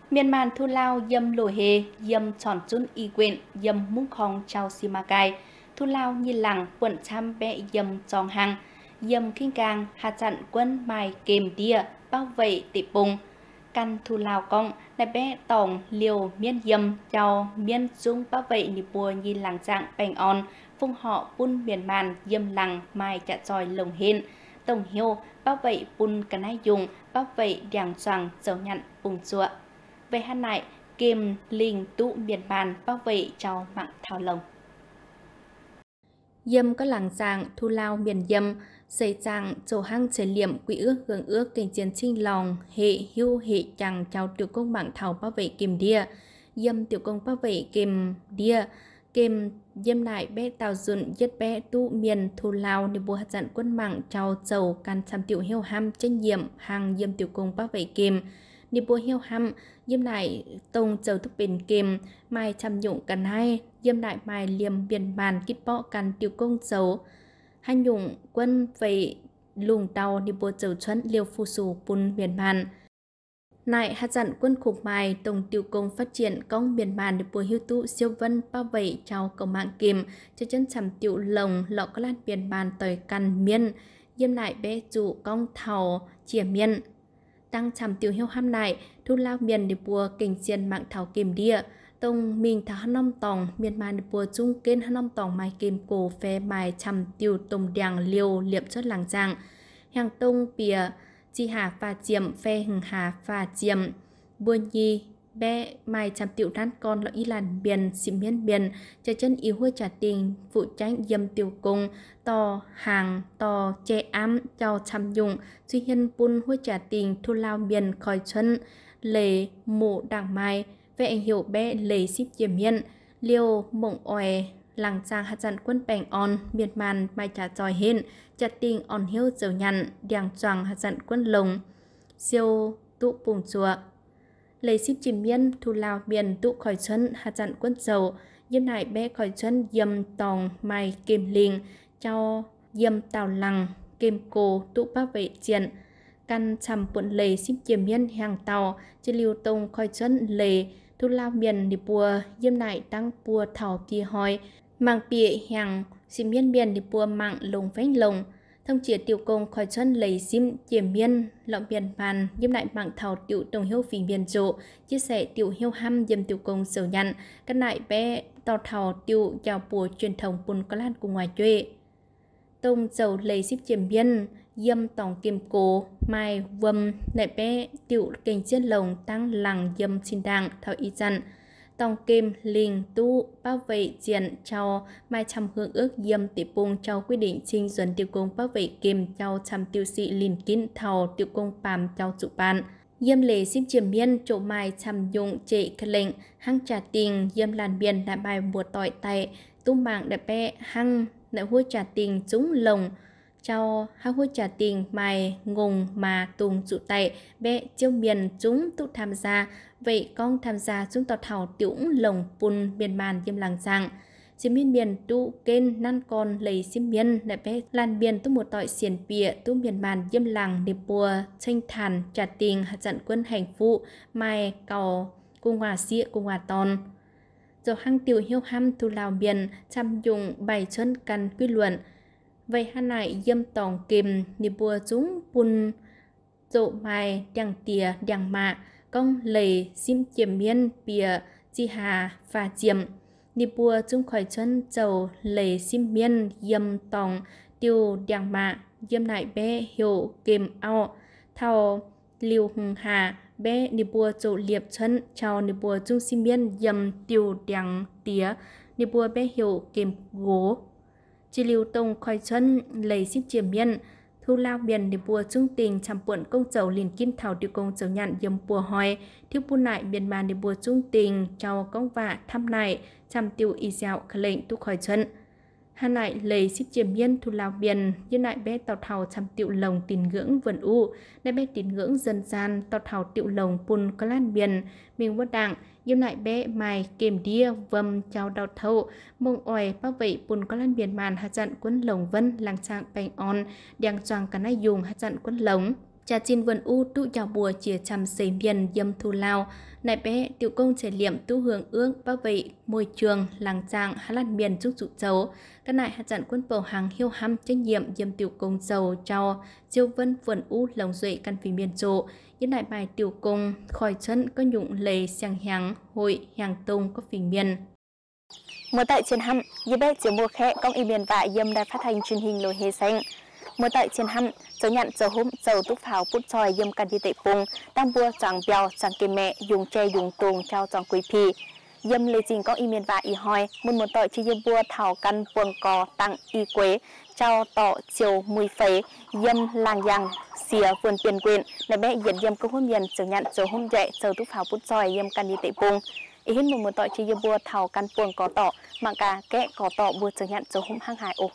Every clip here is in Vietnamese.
Miền Màn Thu Lao dâm lồ hề, dâm tròn chun y quyện, dâm mung khong chào si ma cai. Thu Lao nhìn lặng quận trăm bẹ dâm tròn hàng, dâm kinh càng hạ chặn quân mài kềm đia, bao vệ tị bùng. Căn Thu Lao công, lại bẹ tổng liều miên dâm chào miên dung bao vệ nì bùa nhìn lặng trạng bành on, phung họ bun miền Màn dâm lặng mài chạ tròi lồng hên. Tổng hiếu bao vệ bun cả nai dùng, bao vệ đèng choàng dấu nhận bùng chua. Về hạn này, kiềm linh tụ miền bàn bảo vệ cho mạng thảo lồng. Dâm có làng giàng Thu Lao miền dâm, xây giàng chỗ hăng chế liệm quỹ ước hưởng ước kinh chiến trinh lòng, hệ hưu hệ chẳng chào tiểu công mạng thảo bảo vệ kiềm đia. Dâm tiểu công bảo vệ kiềm đia, kiềm dâm lại bé tàu dùn giết bé tụ miền Thu Lao để bùa hạt dặn quân mạng chào dầu can tham tiểu hiếu ham tranh nhiệm hàng dâm tiểu công bảo vệ kiềm. Đi bùa hiếu hăm, dâm lại tông dầu thức bền kềm, mai chăm dụng cần hay, dâm lại mai liềm biển bàn kít bọ cần tiêu công dầu. Hành dụng quân về lùng tàu đi bùa dầu chuẩn liều phù sù bùn biển bàn. Này hạt dặn quân khủng mai tổng tiêu công phát triển công biển bàn đi bùa hiếu tụ siêu vân bao vệ chào cầu mạng kềm, cho chân chăm tiểu lồng lọ có lan biển bàn tời căn miên, dâm lại bé chủ công thảo chìa miên. Tăng chăm tiêu hiếu hăm này, Thu Lao miền để bùa kinh chiến mạng thảo kiềm đia. Tông mình thảo hân nông tòng, miền màn để bùa chung kênh hân nông tòng mai kiềm cổ phê mai chăm tiêu tông đèng liều liệm chất làng giang. Hàng tông bìa, chi hà pha chiếm phê hừng hà pha chiếm. Bùa nhi, bé mai chăm tiêu đán con là y làn biên, xịm miên biên, cho chân yếu hứa trả tình, phụ tránh dâm tiêu cung, to hàng, to che ám, cho chăm dùng, duy nhân bún hứa trả tình, Thu Lao biên khỏi chân, lề mụ đảng mai, về ảnh hiệu bé lề xíp chiếm miên, liêu mộng oe, làng giang hạt dặn quân bèn on, miền màn mai trả tròi hên, trả tình on hiếu dầu nhằn, đèng choàng hạt dặn quân lồng, siêu tụ bùng chùa. Lấy xíp chìm miên Thu Lao miền tụ khỏi chân hạt dặn quân dầu, dâm lại bé khỏi chân dâm tòng mai kềm linh, cho dâm tàu lăng, kềm cổ tụ bảo vệ triển. Căn chăm buộn lề xíp chìm miên hàng tàu, chỉ liều tông khỏi chân lề, Thu Lao miền đi bùa, dâm lại tăng bùa thảo bì hòi, mang bìa hàng, xíp miên miền đi bùa mạng lồng vánh lồng. Thông chia tiểu công khỏi chân lấy sim chiếm miên lọng biển bàn dâm lại mạng thảo tiểu đồng hiếu phí miền rộ chia sẻ tiểu hiếu hăm dâm tiểu công sầu nhận các lại bé tàu thảo tiểu chào bùa truyền thống bùn có lan cùng ngoài chuê tông dầu lấy ship chiếm miên dâm tổng kiềm cố mai vâm lại bé tiểu kênh chiết lồng tăng lằng dâm xin đàng thảo y dặn tòng kim linh tu bảo vệ diện cho mai chăm hương ước dâm tỷ bùng cho quyết định trình dẫn tiêu công bảo vệ kim cho chăm tiêu sĩ liền kín thầu tiêu công pàm cho chủ ban dâm lệ xin chiếm miên chỗ mai chăm dụng chế khẩn lệnh hăng trả tiền dâm làn biên đại bài bùa tỏi tay tu mạng đại bé hăng đại hua trả tiền chúng lồng cho hăng hua trả tiền mai ngùng mà tùng chủ tay bé chiêu miền chúng tụ tham gia vậy con tham gia chúng tọt thảo tiểu lồng bùn miền màn dâm làng giang xiêm miền tu kênh năn con lấy xiêm miền đại bé lan biên tu một tội xiển bìa tu miền màn dâm làng để bùa tranh thàn trả tiền hạt dặn quân hành phụ mai cầu cung hòa xịa cung hòa ton rồi hăng tiểu hiếu hăm Thu Lao miền chăm dùng bài chân căn quy luận vậy hà này dâm tòng kìm để bùa chúng bùn dỗ mai đằng tìa đằng mạ công lầy xiêm chiếm miên bìa chi hà và chiếm đi bùa chung khỏi chân dầu lầy xiêm miên dâm tòng tiêu đằng mạ dâm lại bé hiểu kìm ao thao liều hùng hà bé đi bùa dỗ liệp chân chào đi bùa chung xiêm miên dâm tiêu đằng tía đi bùa bé hiểu kìm gỗ chỉ liều tông khỏi chân lầy xiêm chiếm miên Thu Lao miền để bùa trung tình chăm buồn công dầu liền kim thảo tiêu công dầu nhận dầm bùa hoi thiếu bùn lại miền màn để bùa trung tình cho công vạ thăm này chăm tiêu y dạo khởi lệnh tu khỏi chân hà lại lấy ship chiếm miên Thu Lao miền như lại bé tàu thảo chăm tiêu lồng tín ngưỡng vần u lại bé tín ngưỡng dân gian tàu thảo tiêu lồng bùn có lan miền mình vô đảng như lại bé mai kềm đia vâm chào đào thâu mông oai bảo vệ bùn có lan miền màn hạt dặn quân lồng vân làng trạng bành on đèng choàng cả nai dùng hạt dặn quân lồng Cha chin vườn u tụ chào bùa chia chăm xây miền dâm thu lao. Này bé tiểu công trẻ liệm tu hưởng ước bảo vệ môi trường làng tràng hát lan miền chúc dụ châu. Các nại hạt dặn quân bầu hàng hiếu hăm trách nhiệm dâm tiểu công giàu cho chiêu vân vườn u lồng duệ căn phí miền chỗ. Những đại bài tiểu công khỏi chân có nhụng lề sang hàng hội hàng tông có phí miền. Mùa tại trên hăm, như bé chiều mùa khẽ công y miền vại dâm đài phát hành truyền hình lối hề xanh. Mùa tại trên hăm, dấu nhận dấu hôm dấu túc pháo bút tròi dâm căn đi tệ bùng, đang bua chẳng bèo chẳng kê mẹ, dùng tre dùng tuồng trao chẳng quý phì. Dâm lê trình công y miền vại y hoi, mùa tội chi dâm bua thảo căn buồn cò tặng y quế, trao tọ chiều mùi phế, dâm làng giang, xìa vườn tiền quyền, là bé dẫn dâm công hôm miền dấu nhận dấu hôm dậy dấu túc pháo bút tròi dâm căn đi tệ bùng. Ý hình mùa tội chi dâm bua thảo căn buồn có tọ, mạng cả kẽ có tọ bua dấu nhận dấu hôm hăng hải ổ.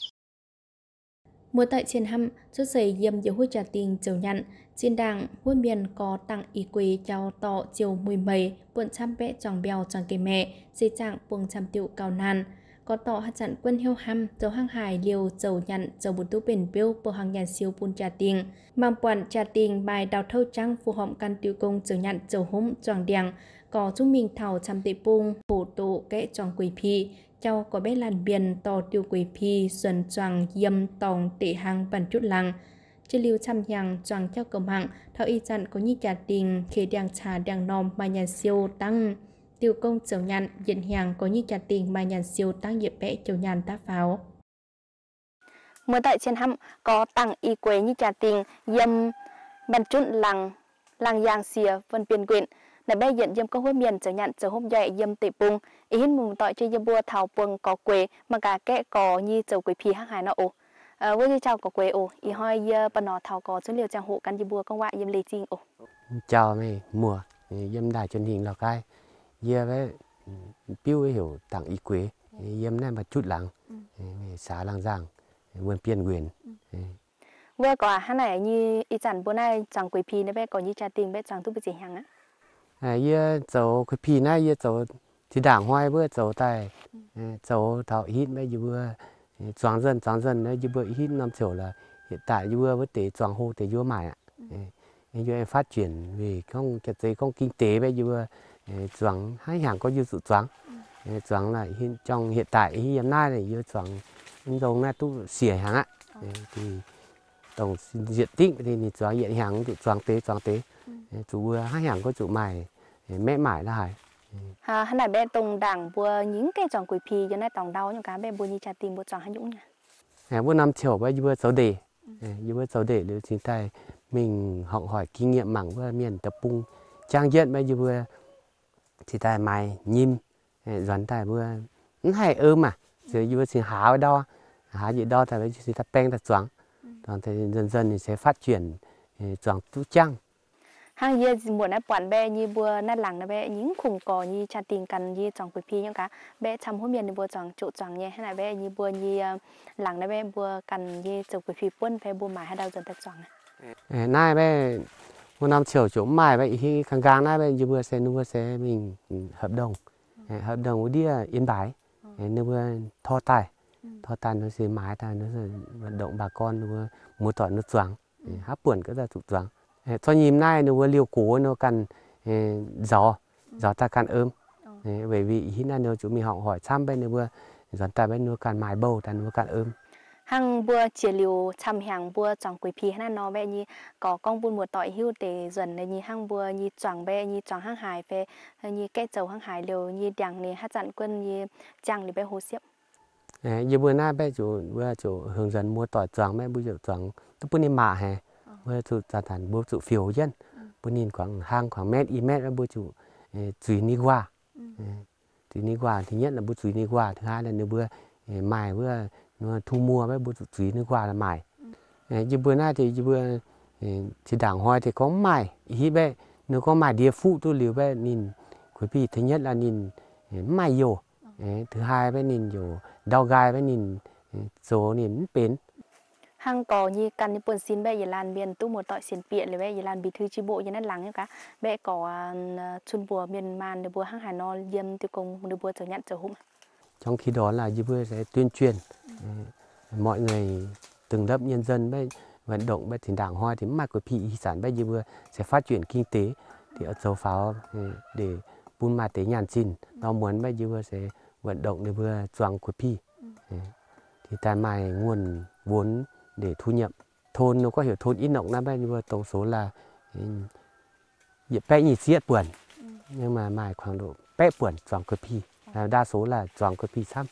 Mùa tại trên hăm, chút giày dâm dấu hút trả tiền dấu nhận. Trên đảng, huôn miền có tặng ý quế trao tọ chiều mùi mầy, buồn chăm vẽ tròn bèo tròn kề mẹ, dây trạng buông chăm tiệu cao nàn. Có tọ hạt dặn quân hiêu hăm, dấu hăng hải liều dấu nhận dấu bùn tú bền biêu bộ hàng nhàn siêu bùn trả tiền. Mang quản trả tiền bài đào thâu trăng phù hợp căn tiêu công dấu nhận dấu húm tròn đèng. Có chúng mình thảo chăm tệ bung, hổ tổ kẽ tròn quỷ phi. Cháu có bé làn biển tò tiêu quỷ phi, xuân choàng dâm tòng tệ hàng bản chút lăng. Chứ lưu chăm nhàng choàng cho cầm hạng, thảo y dặn có như trả tình, khi đang trà đang nòm mà nhàn siêu tăng. Tiêu công dấu nhàn, diện hàng có như trả tình mà nhàn siêu tăng dịp vẽ châu nhàn tá pháo. Mùa tại trên hăm, có tặng y quế như trả tình, dâm bản chút làng giang xìa vân biên quyện. Là bé dẫn dâm công hôn miền trở nhận trở hôm dậy dâm tệ bung. Ý hình mùng tội chơi dâm bua thảo buông có quế mà cả kẽ có như dầu quế phí hăng hải nó ổ. Với như chào có quế ổ, ý hoi bà nó thảo có số liều trang hộ căn dâm bua công ngoại dâm lê chinh ổ. Chào mày mùa dâm đài truyền hình Lào Cai. Dâm với piu hiểu tặng ý quế, dâm này mà chút lặng, xá làng giang, vườn biên quyền. Vừa có hát này như ý chẳng bữa nay chẳng quế phí nó bé có như trà tình bé chẳng tu bị gì hàng á. Giờ cháu cái pì này giờ cháu thì đảng hoài bữa cháu tại cháu thảo hít mấy giờ choáng dần đấy giờ bữa hít năm chiều là hiện tại giờ bữa với tế choáng hô tế vô mải ạ. Giờ em phát triển về không cái giấy không kinh tế bây giờ choáng hai hàng có dư sự choáng là trong hiện tại hiện nay này giờ choáng dòng này tu xỉa hàng ạ. Thì tổng diện tích thì choáng hiện hàng choáng tế chủ hai hàng có chủ mải mẹ mải là hải. Hắn này bé tùng đảng bùa những cái tròn quỷ phì cho nên tòng đau những cái bé bùa như trà tìm bùa tròn hay nhũng nha. Bữa năm chiều bây giờ cháu để được chính tay mình học hỏi kinh nghiệm mảng bữa miền tập trung trang diện bây giờ chỉ tay mày nhim doán tay bữa hay mà rồi giờ chỉ há gì đo tại bây giờ tập beng tập choáng còn thì dần thì sẽ phát triển choáng tú trang. Hàng giờ mùa này quản bé như bùa nát làng nó bé những khung cò như trà tình cần như tròn quỷ phi những cái bé chăm hôm miền thì bùa tròn trụ tròn nhé hay là bé như bùa như làng nó bé bùa cần như trồng quỷ phi quân phải bùa mài hay đào dần tập tròn này. Nay bé một năm chiều chỗ mài vậy khi càng càng nay bé như bùa sẽ mình hợp đồng với đi Yên Bái nếu bùa thọ tài nó sẽ mái tài nó sẽ vận động bà con nó mua tỏi nó choáng hấp buồn cái ra trụ choáng. Cho nhìn nay nó liều cố nó cần gió ta cần ôm bởi vì hiện nay nó chúng mình học hỏi xăm bên nó gió ta bên nó cần mài bầu ta nó cần ôm hàng bùa chỉ liều chăm hàng bùa tròn quỷ phì hay nó bé như có con buôn mùa tỏi hưu để dần này như hàng bùa như tròn bé như tròn hàng hải về như cái dầu hàng hải liều như đằng này hát dặn quân như chẳng để bé hồ xếp. Như bữa nay bé chủ hướng dẫn mua tỏi tròn bé bây giờ tròn tôi bữa nay mạ hè bữa chủ trả thành bữa chủ phiếu dân bữa nhìn khoảng mét bữa chủ chùy ni qua thứ nhất là bữa chùy ni qua thứ hai là bữa mài bữa nó thu mua bữa chủ chùy ni qua là mài. Như bữa nay thì thì đảng hoài thì có mài ý bé nó có mài địa phụ tôi liều bé nhìn quý vị thứ nhất là nhìn mài dầu thứ hai bé nhìn dầu đau gai bé nhìn số nhìn bền. Hàng có như cần như buồn xin bé giờ làm miền tu một tỏi xiên viện rồi bé giờ làm bí thư chi bộ như nát lắng như cả bé có chun bùa miền màn được bùa hàng hải nó diêm tiêu công được bùa trở nhận trở hung. Trong khi đó là như bữa sẽ tuyên truyền mọi người từng lớp nhân dân bé vận động bây thì đảng hoa thì mà của thị sản bây giờ vừa sẽ phát triển kinh tế thì ở châu pháo để buôn ma tế nhàn xin nó muốn bây giờ vừa sẽ vận động để vừa choàng của thị thì tại mày nguồn vốn để thu nhập thôn nó có hiểu thôn ít động lắm bây giờ tổng số là bé nhị xiết buồn nhưng mà mày khoảng độ bé buồn choàng của thị đa số là choàng của thị xăm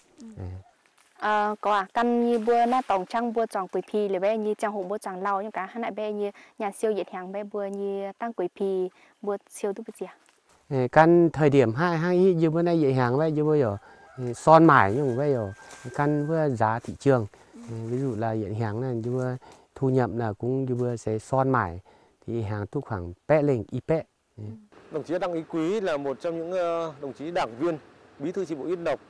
có căn như bữa na tổng trăng bữa chọn quỷ pìเลยbé như trang hùng bữa chọn lau nhưng cả hai bé như nhà siêu nhiệt hàng bé bữa như tăng quỷ pì bữa siêu tu bữa gì căn thời điểm hai như bữa nay dạy hàng bây giờ bây giờ son mải nhưng bây giờ căn với giá thị trường ví dụ là dạy hàng này như thu nhập là cũng như bữa sẽ son mải thì hàng tu khoảng pé lên y pé. Đồng chí Đặng Ý Quý là một trong những đồng chí đảng viên bí thư chi bộ Yên Lộc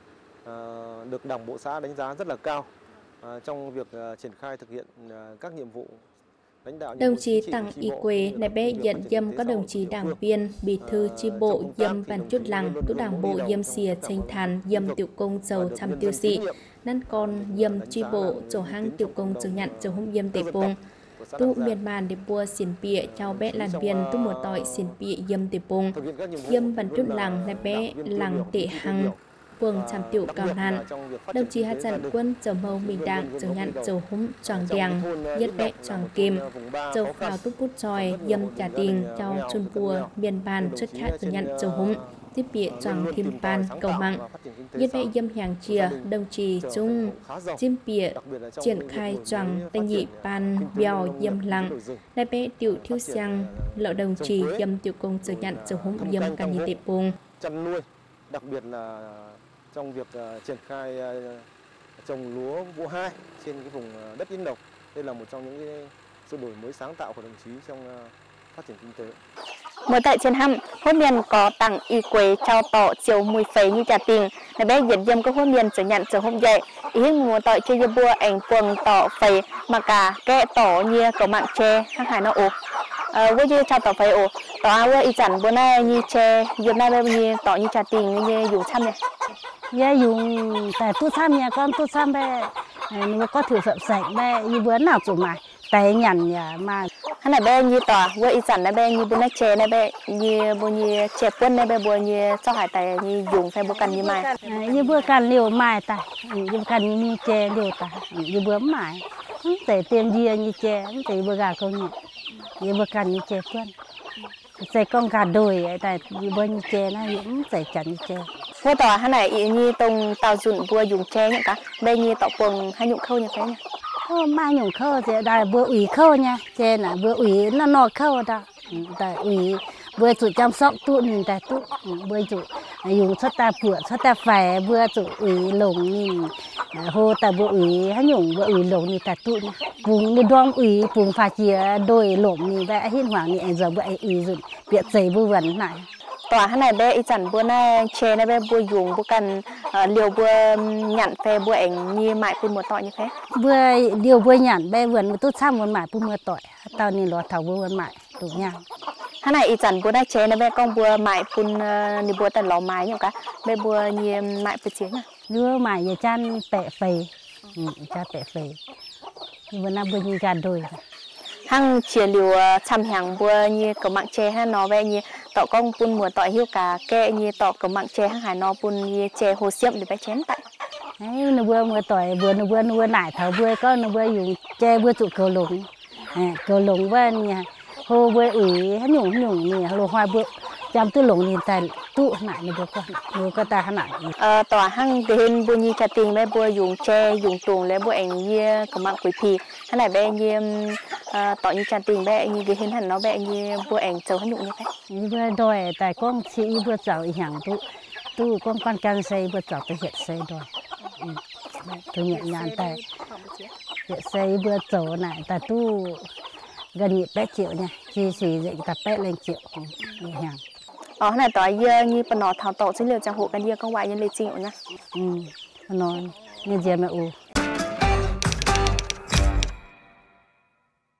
được Đảng bộ xã đánh giá rất là cao trong việc triển khai thực hiện các nhiệm vụ lãnh đạo. Đồng chí Đặng Ý Quế này bé nhận dâm có đồng chí đảng viên bí thư chi bộ dâm bản chút lăng tu đảng bộ dâm xìa tranh thàn dâm tiểu công dầu trăm tiêu sĩ năn con dâm chi bộ chỗ hang tiểu công chứng nhận chỗ hung dâm tệ bông tu miền bàn để bua xiên bịa chào bé làn viên tu một tỏi xiên bịa dâm tệ bông dâm bản chút lăng này bé lăng tệ hăng phường Tràm Tiểu Cao Nạn, đồng chí Hà Trần Quân dầu màu mình đảng dầu nhận dầu húng tròn đèn, nhất bẹ tròn kim, dầu phào túc bút tròi, dâm trả tình, chào chun bùa, miền bàn xuất khác dầu nhận dầu húng, tiếp bịa tròn thêm pan, cầu mặn, nhất bẹ dâm hàng chìa, đồng chí Trung, chim bịa, triển khai tròn tay nhị pan, bèo dâm lặng, đại bẹ tiểu thiêu sang, lợ đồng chí dâm tiểu công dầu nhận dầu húng dâm cả nhị tệ bùng. Chăn nuôi, đặc biệt là trong việc triển khai trồng lúa vụ 2 trên cái vùng đất Yên Lộc. Đây là một trong những cái sự đổi mới sáng tạo của đồng chí trong phát triển kinh tế. Mới tại trên hầm, huấn miền có tặng y quế trao tỏ chiều mùi phế như trà tình. Này bé diễn dâm có huấn miền trở nhận trở hôm dậy. Ý hình mùa tội chơi dơ bua ảnh quần tỏ phế mà cả kẹ tỏ như có mạng tre hăng hải nó ổ. Với như trao tỏ phế ổ, tỏ áo y chẳng bữa nay như tre, dùm nay bây như tỏ như trà tình như dùng chăm này. Dạ dùng tại tu xăm nhà con tu xăm bé nó có thử phẩm sạch bé như bữa nào chủ mà tay nhằn nhà mà hắn này bé như tòa với ý sản này bé như bữa nay chè này bé như bữa như chè quân này bé bữa như cho hải tài như dùng phải bữa cần như mai như bữa cần liều mai ta như cần như chè liều ta như bữa mai để tiền gì như chè để bữa gà con như bữa cần như chè quân sẽ con gà đồi tại như bữa như chè nó cũng sẽ chặt như chè. Với tòa hắn này như tông tàu dụng vừa dùng tre nhỉ cả bên như tọt quần hay nhụng khâu như thế nhỉ? Mai nhung khâu thì đại bữa ủy khâu nha, trên là bữa ủy nó nọ khâu đó, tại ủy bữa chủ chăm sóc tụ nhìn tại tụ bữa chủ dùng xuất ta bữa xuất ta phải bữa chủ ủy lồng nhìn hồ tại bữa ủy hay nhung bữa ủy lồng nhìn tại tụ nha, vùng đi đoan ủy vùng phá chia đôi lồng nhìn vậy hiên hoàng nhìn giờ bữa ủy dùng việc giấy bữa vấn này. Tòa hắn này bé ý chẳng bữa nay chè này bé bữa dùng bữa cần liều bữa nhặn phê bữa ảnh như mại phun một tỏi như thế. Bữa liều bữa nhặn bé vườn một tốt xăm một mại phun một tỏi, tao nhìn lo thầu bữa vườn mại đủ nhang. Hắn này ý chẳng bữa nay chè này bé con bữa mại phun như bữa tận lò mái nhỉ cả bé bữa như mại phun chiến à. Bữa mại giờ chan bẹ phì, cha bẹ phì. Bữa nay bữa như gà đồi. Hăng chia liều chăm hàng bữa như có mạng chè hay nó về như tọ con phun mùa tỏi hiu cả kẹ như tọ có mạng chè hăng hải nó phun như chè hồ xiêm để bé chén tại. Đấy, nó bữa mùa tỏi bữa nải thảo bữa có nó bữa dùng chè bữa tụ cầu lồng với hồ bữa ủy hắn nhung nè lô hoa bữa chăm tư lồng nhìn tại tụ nải nó bữa có ta hắn nải. Tòa hăng đến bữa như trà tình bé bữa dùng chè dùng tuồng lấy bữa ảnh như có mạng quỷ pì hắn này bé như tỏ như trà tình bé như cái hình hẳn nó bé như bữa ảnh châu hắn nhung như thế. Như bữa đòi tại con chị bữa cháu hàng tụ con quan can xây bữa cháu tới hiện xây đòi. Tôi nhận nhàn tại hiện xây bữa cháu này tại tu gần 8 triệu nha, chi phí dạy tập bé lên triệu hàng. Này tỏi như phần nó thảo tổ dữ liệu trang hộ cái như con ngoại nhân lịch trình nha. Nó như gì mà